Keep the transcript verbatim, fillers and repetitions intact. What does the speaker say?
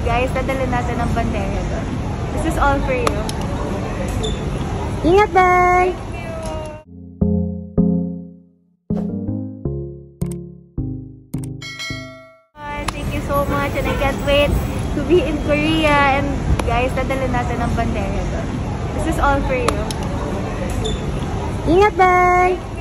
guys, dadalhin natin ang bandera doon. This is all for you. Ingat, bye! Thank you so much and I can't wait to be in Korea. And guys, dadalhin natin ang bandera doon. This is all for you. Ingat, bye!